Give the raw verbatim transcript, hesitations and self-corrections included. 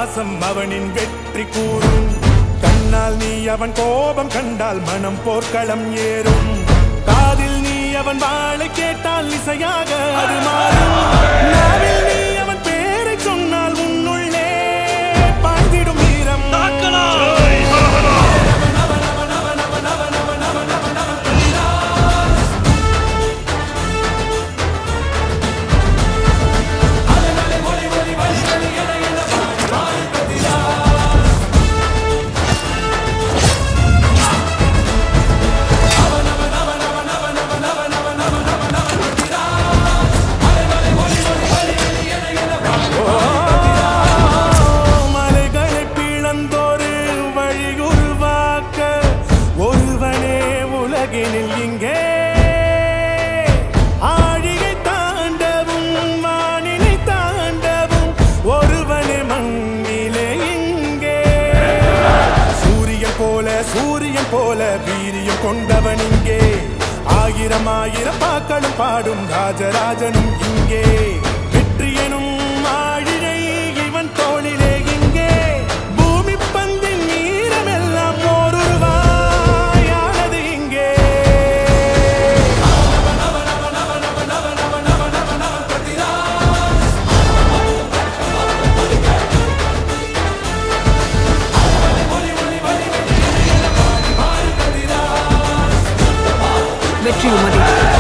பாசம் அவனின் வெற்றி கூறும். கண்ணால் நீ அவன் கோபம் கண்டால் மனம் போர்க்களம் ஏறும். காதில் நீ அவன் வாழை கேட்டால் இசையாக அது மாறும். நாவில் நீ அவன் பேரை சொன்னால் உன்னுள்ளே பாய்ந்திடும் வீரம். இங்கே ஆழியை தாண்டவும் வானிலை தாண்டவும் ஒருவனே மண்ணிலே இங்கே. சூரியன் போல சூரியன் போல வீரியம் கொண்டவன் இங்கே. ஆயிரம் ஆயிரம் பாக்களும் பாடும் ராஜராஜனும் இங்கே. வெற்றி எனும் ஆழியை இவன் தோளிலே இங்கே. பூமி பந்தின் நீரமெல்லாம் ஓருருவாயானது இங்கே. வெற்றி உமது.